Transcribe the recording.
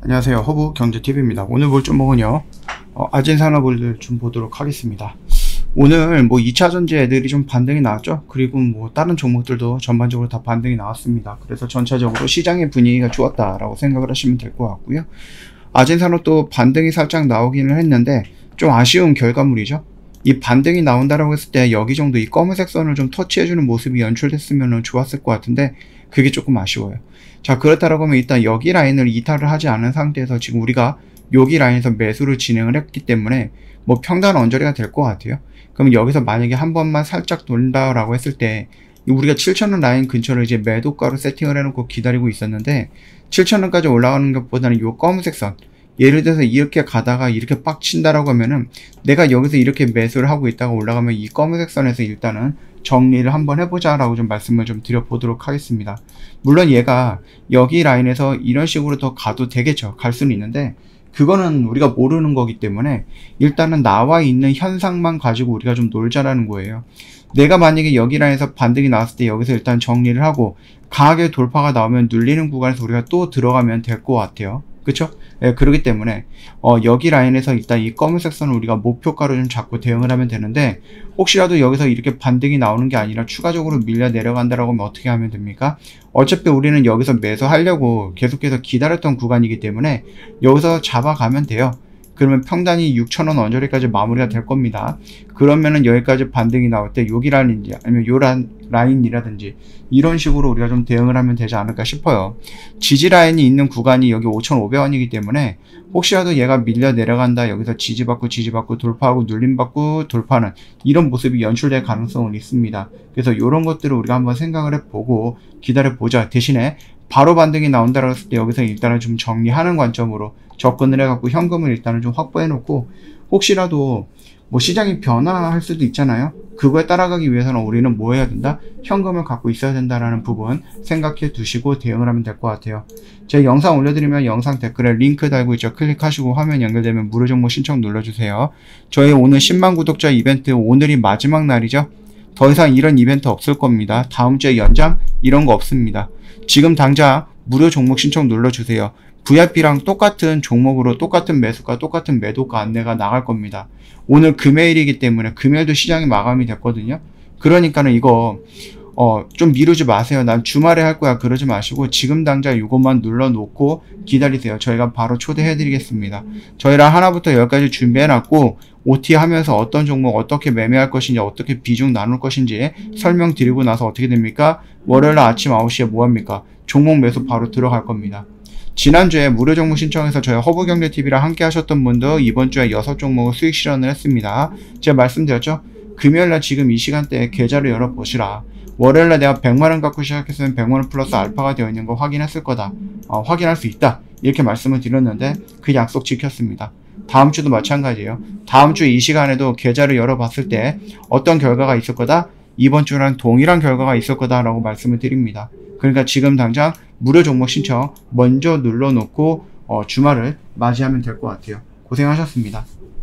안녕하세요. 허브 경제TV입니다. 오늘 볼 종목은요, 아진산업을 좀 보도록 하겠습니다. 오늘 뭐 2차전지 애들이 좀 반등이 나왔죠. 그리고 뭐 다른 종목들도 전반적으로 다 반등이 나왔습니다. 그래서 전체적으로 시장의 분위기가 좋았다라고 생각을 하시면 될 것 같고요. 아진산업도 반등이 살짝 나오기는 했는데 좀 아쉬운 결과물이죠. 이 반등이 나온다라고 했을 때 여기 정도 이 검은색 선을 좀 터치해주는 모습이 연출됐으면 좋았을 것 같은데 그게 조금 아쉬워요. 자, 그렇다라고 하면 일단 여기 라인을 이탈을 하지 않은 상태에서 지금 우리가 여기 라인에서 매수를 진행을 했기 때문에 뭐 평단 언저리가 될 것 같아요. 그럼 여기서 만약에 한 번만 살짝 돈다라고 했을 때 우리가 7,000원 라인 근처를 이제 매도가로 세팅을 해놓고 기다리고 있었는데 7,000원까지 올라가는 것보다는 요 검은색 선, 예를 들어서 이렇게 가다가 이렇게 빡 친다라고 하면은 내가 여기서 이렇게 매수를 하고 있다가 올라가면 이 검은색 선에서 일단은 정리를 한번 해보자 라고 좀 말씀을 좀 드려보도록 하겠습니다. 물론 얘가 여기 라인에서 이런 식으로 더 가도 되겠죠. 갈 수는 있는데 그거는 우리가 모르는 거기 때문에 일단은 나와 있는 현상만 가지고 우리가 좀 놀자라는 거예요. 내가 만약에 여기 라인에서 반등이 나왔을 때 여기서 일단 정리를 하고 강하게 돌파가 나오면 눌리는 구간에서 우리가 또 들어가면 될 것 같아요. 그쵸? 예, 그렇기 때문에 여기 라인에서 일단 이 검은색 선을 우리가 목표가로 좀 잡고 대응을 하면 되는데 혹시라도 여기서 이렇게 반등이 나오는 게 아니라 추가적으로 밀려 내려간다라고 하면 어떻게 하면 됩니까? 어차피 우리는 여기서 매수하려고 계속해서 기다렸던 구간이기 때문에 여기서 잡아가면 돼요. 그러면 평단이 6,000원 언저리까지 마무리가 될 겁니다. 그러면은 여기까지 반등이 나올 때 여기 라인인지 아니면 요 라인이라든지 이런 식으로 우리가 좀 대응을 하면 되지 않을까 싶어요. 지지 라인이 있는 구간이 여기 5,500원이기 때문에 혹시라도 얘가 밀려 내려간다, 여기서 지지받고 돌파하고 눌림받고 돌파하는 이런 모습이 연출될 가능성은 있습니다. 그래서 이런 것들을 우리가 한번 생각을 해보고 기다려보자. 대신에 바로 반등이 나온다고 했을 때 여기서 일단은 좀 정리하는 관점으로 접근을 해갖고 현금을 일단은 좀 확보해 놓고 혹시라도 뭐 시장이 변화할 수도 있잖아요. 그거에 따라가기 위해서는 우리는 뭐 해야 된다? 현금을 갖고 있어야 된다라는 부분 생각해 두시고 대응을 하면 될 것 같아요. 제 영상 올려드리면 영상 댓글에 링크 달고 있죠. 클릭하시고 화면 연결되면 무료 정보 신청 눌러주세요. 저희 오늘 10만 구독자 이벤트 오늘이 마지막 날이죠. 더 이상 이런 이벤트 없을 겁니다. 다음 주에 연장 이런 거 없습니다. 지금 당장 무료 종목 신청 눌러주세요. VIP랑 똑같은 종목으로 똑같은 매수가 똑같은 매도가 안내가 나갈 겁니다. 오늘 금요일이기 때문에 금요일도 시장이 마감이 됐거든요. 그러니까는 이거 좀 미루지 마세요. 난 주말에 할 거야 그러지 마시고 지금 당장 이것만 눌러놓고 기다리세요. 저희가 바로 초대해 드리겠습니다. 저희랑 하나부터 10까지 준비해 놨고 OT 하면서 어떤 종목 어떻게 매매할 것인지 어떻게 비중 나눌 것인지 설명드리고 나서 어떻게 됩니까? 월요일 아침 9시에 뭐합니까? 종목 매수 바로 들어갈 겁니다. 지난주에 무료 종목 신청해서 저희 허브경제TV랑 함께 하셨던 분도 이번주에 6종목을 수익 실현을 했습니다. 제가 말씀드렸죠? 금요일날 지금 이 시간대에 계좌를 열어보시라. 월요일날 내가 100만원 갖고 시작했으면 100만원 플러스 알파가 되어 있는 거 확인했을 거다. 확인할 수 있다. 이렇게 말씀을 드렸는데 그 약속 지켰습니다. 다음 주도 마찬가지예요. 다음 주 이 시간에도 계좌를 열어봤을 때 어떤 결과가 있을 거다? 이번 주랑 동일한 결과가 있을 거다라고 말씀을 드립니다. 그러니까 지금 당장 무료 종목 신청 먼저 눌러놓고 주말을 맞이하면 될 것 같아요. 고생하셨습니다.